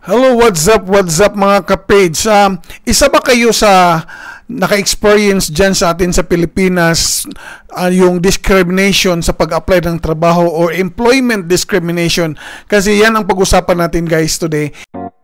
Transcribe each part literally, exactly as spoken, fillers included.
Hello, what's up, what's up mga ka-page? Um, isa ba kayo sa naka-experience dyan sa atin sa Pilipinas uh, yung discrimination sa pag-apply ng trabaho or employment discrimination? Kasi yan ang pag-usapan natin guys today.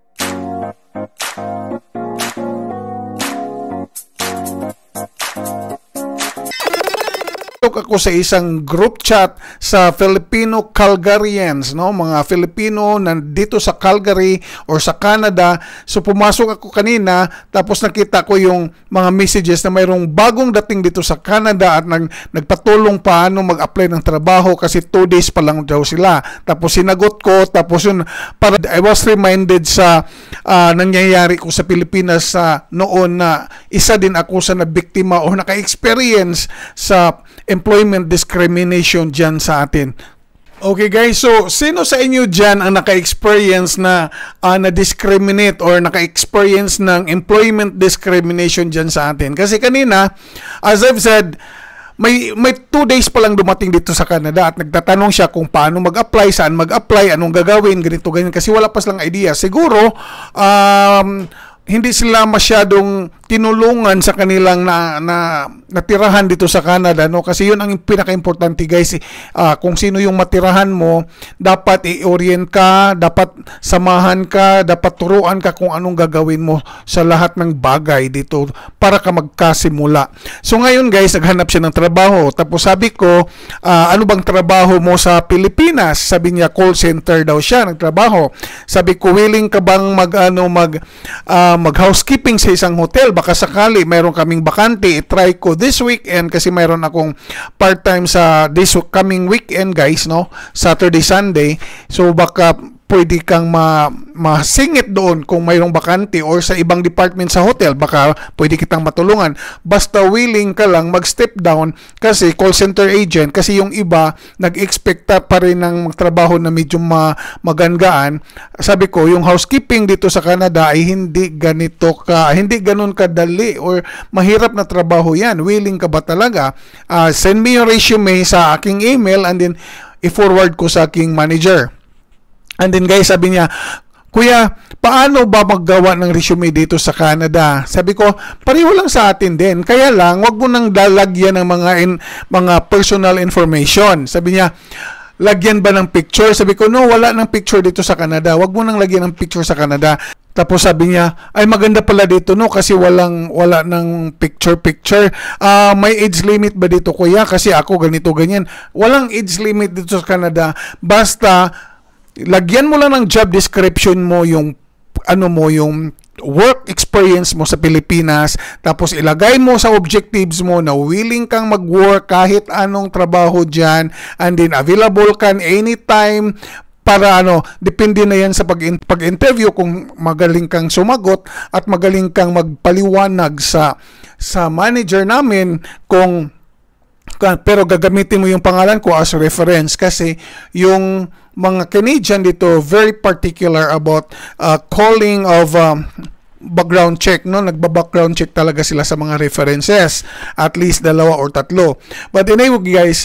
Ako sa isang group chat sa Filipino Calgarians, no, mga Filipino nandito sa Calgary or sa Canada. So pumasok ako kanina, tapos nakita ko yung mga messages na mayroong bagong dating dito sa Canada at nag, nagpatulong paano mag-apply ng trabaho kasi two days pa lang daw sila. Tapos sinagot ko, tapos yun, para I was reminded sa uh, nangyayari ko sa Pilipinas sa uh, noon na isa din ako sa nabiktima o naka-experience sa employment discrimination dyan sa atin. Okay guys, so sino sa inyo dyan ang naka-experience na uh, na-discriminate or naka-experience ng employment discrimination dyan sa atin? Kasi kanina, as I've said, may may two days pa lang dumating dito sa Canada at nagtatanong siya kung paano mag-apply, saan mag-apply, anong gagawin, ganito, ganyan. Kasi wala pa silang idea. Siguro, um, hindi sila masyadong tinulungan sa kanilang na, na natirahan dito sa Canada, no? Kasi yun ang pinaka-importante guys, uh, kung sino yung matirahan mo, dapat i-orient ka, dapat samahan ka, dapat turuan ka kung anong gagawin mo sa lahat ng bagay dito para ka magkasimula. So ngayon guys, naghanap siya ng trabaho, tapos sabi ko, uh, ano bang trabaho mo sa Pilipinas? Sabi niya call center daw siya nagtrabaho. Sabi ko, willing ka bang mag ano mag uh, mag housekeeping sa isang hotel? Baka sakali mayroon kaming bakante, i-try ko this weekend kasi mayroon akong part-time sa this coming weekend guys, no? Saturday, Sunday. So baka pwede kang ma masingit doon kung mayroong bakante or sa ibang department sa hotel, baka pwede kitang matulungan. Basta willing ka lang mag-step down kasi call center agent, kasi yung iba nag-expecta pa rin ng trabaho na medyo ma magangaan. Sabi ko, yung housekeeping dito sa Canada ay hindi ganito ka, hindi ganun kadali or mahirap na trabaho yan. Willing ka ba talaga? Uh, send me your resume sa aking email and then i-forward ko sa aking manager. And then guys, sabi niya, Kuya, paano ba maggawa ng resume dito sa Canada? Sabi ko, pareho lang sa atin din. Kaya lang, wag mo nang lalagyan ng mga in, mga personal information. Sabi niya, lagyan ba ng picture? Sabi ko, no, wala ng picture dito sa Canada. Wag mo nang lagyan ng picture sa Canada. Tapos sabi niya, ay maganda pala dito no kasi walang wala ng picture picture. Uh, may age limit ba dito kuya? Kasi ako ganito ganyan. Walang age limit dito sa Canada. Basta lagyan mo lang ng job description mo yung ano mo yung work experience mo sa Pilipinas, tapos ilagay mo sa objectives mo na willing kang mag-work kahit anong trabaho dyan, and then available kan anytime para ano, depende na yan sa pag-interview kung magaling kang sumagot at magaling kang magpaliwanag sa sa manager namin kung pero gagamitin mo yung pangalan ko as reference kasi yung mga Canadian dito very particular about uh, calling of um, background check, no? Nagba-background check talaga sila sa mga references, at least dalawa or tatlo. But anyway guys,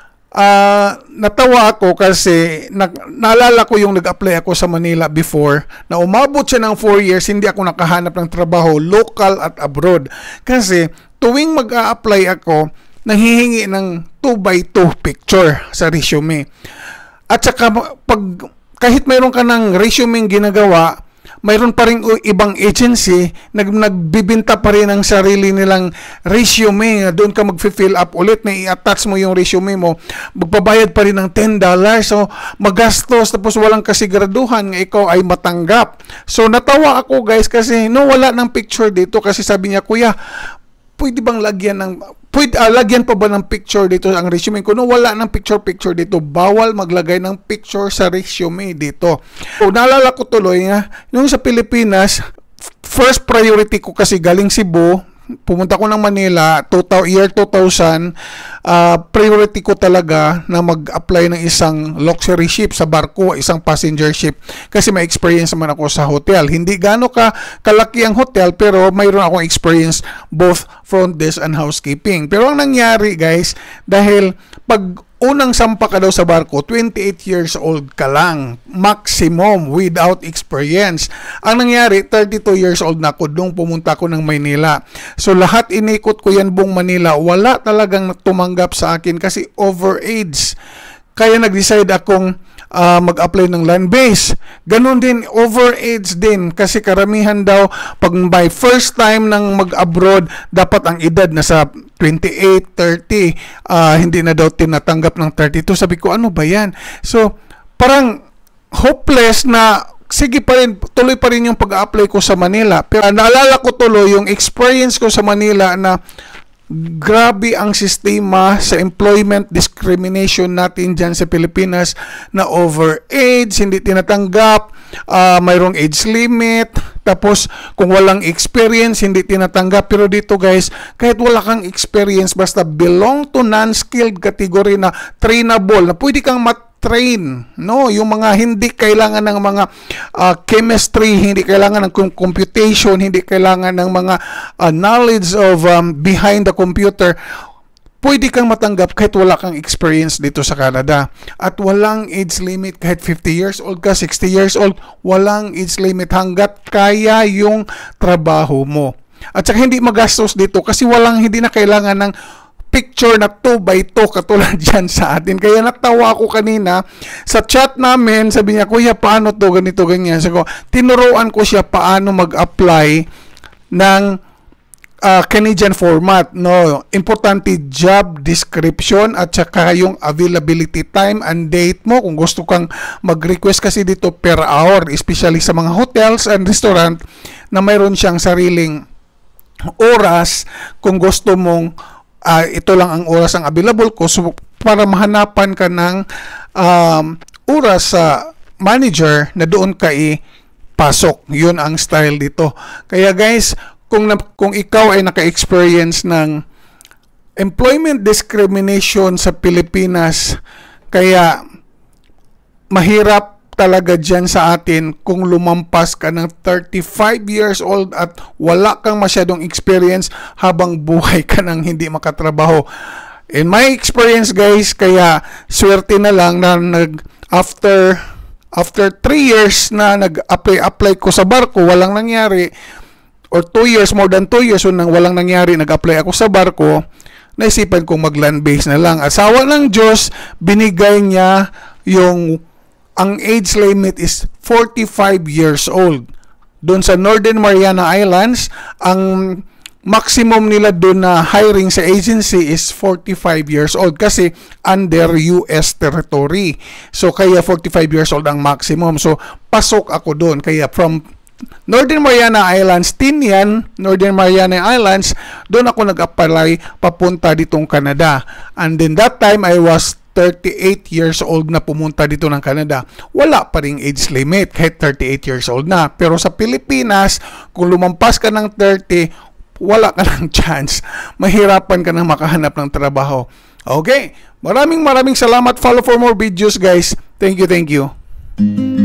uh, natawa ako kasi na, naalala ko yung nag-apply ako sa Manila before na umabot siya ng four years hindi ako nakahanap ng trabaho local at abroad kasi tuwing mag-a-apply ako nanghihingi ng two by two picture sa resume. At saka pag kahit mayroon ka ng resume ginagawa, mayroon pa rin ibang agency nag nagbibinta pa rin ang sarili nilang resume. Doon ka mag-fill up ulit na i-attach mo yung resume mo. Magbabayad pa rin ng ten dollars. So magastos tapos walang kasiguraduhan nga ikaw ay matanggap. So natawa ako guys kasi no wala ng picture dito kasi sabi niya, Kuya, pwede bang lagyan ng pwede, uh, lagyan pa ba ng picture dito ang resume ko? No, wala ng picture-picture dito. Bawal maglagay ng picture sa resume dito. So, naalala ko tuloy nga, yung sa Pilipinas, first priority ko kasi galing Cebu, pumunta ko ng Manila, year two thousand, uh, priority ko talaga na mag-apply ng isang luxury ship sa barko, isang passenger ship. Kasi may experience naman ako sa hotel. Hindi gaano ka kalaki ang hotel, pero mayroon akong experience both front desk and housekeeping. Pero ang nangyari guys, dahil pag unang sampa ka daw sa barko, twenty-eight years old ka lang, maximum, without experience. Ang nangyari, thirty-two years old na ako nung pumunta ako ng Maynila. So lahat inikot ko yan buong Manila, wala talagang tumanggap sa akin kasi overage. Kaya nag-decide akong uh, mag-apply ng land base. Ganon din, overage din kasi karamihan daw pag by first time nang mag-abroad, dapat ang edad na sa twenty-eight, thirty, uh, hindi na daw tinatanggap ng thirty-two. Sabi ko, ano ba yan? So, parang hopeless na sige pa rin, tuloy pa rin yung pag-apply ko sa Manila. Pero uh, naalala ko tuloy yung experience ko sa Manila na grabe ang sistema sa employment discrimination natin dyan sa Pilipinas na overage, hindi tinatanggap, uh, mayroong age limit, tapos kung walang experience, hindi tinatanggap. Pero dito guys, kahit wala kang experience, basta belong to non-skilled category na trainable, na pwede kang mat train, no, yung mga hindi kailangan ng mga uh, chemistry, hindi kailangan ng computation, hindi kailangan ng mga uh, knowledge of um, behind the computer, pwede kang matanggap kahit wala kang experience dito sa Canada. At walang age limit, kahit fifty years old ka, sixty years old, walang age limit hanggat kaya yung trabaho mo. At saka hindi magastos dito kasi walang, hindi na kailangan ng picture na two by two katulad dyan sa atin. Kaya natawa ako kanina sa chat namin, sabi niya, kuya, paano to, ganito, ganyan. So, tinuruan ko siya paano mag-apply ng uh, Canadian format. No, importante job description at saka yung availability time and date mo. Kung gusto kang mag-request kasi dito per hour, especially sa mga hotels and restaurant na mayroon siyang sariling oras kung gusto mong Uh, ito lang ang oras ang available ko, so para mahanapan ka ng um, oras sa uh, manager na doon ka ipasok. Yun ang style dito. Kaya guys, kung, na, kung ikaw ay naka-experience ng employment discrimination sa Pilipinas, kaya mahirap talaga dyan sa atin kung lumampas ka ng thirty-five years old at wala kang masyadong experience habang buhay ka nang hindi makatrabaho. In my experience guys, kaya swerte na lang na nag after after three years na nag-apply apply ko sa barko, walang nangyari, or two years, more than two years nang walang nangyari, nag-apply ako sa barko, naisipan kong mag-land base na lang. At sawa ng Diyos, binigay niya yung ang age limit is forty-five years old. Doon sa Northern Mariana Islands, ang maximum nila doon na hiring sa agency is forty-five years old kasi under U S territory. So, kaya forty-five years old ang maximum. So, pasok ako doon. Kaya from Northern Mariana Islands, Tinian, Northern Mariana Islands, doon ako nag-apply papunta ditong Canada. And then that time, I was thirty-eight years old na pumunta dito ng Canada. Wala pa ring age limit kahit thirty-eight years old na. Pero sa Pilipinas, kung lumampas ka ng thirty, wala ka ng chance. Mahirapan ka na makahanap ng trabaho. Okay, maraming maraming salamat. Follow for more videos guys. Thank you, thank you.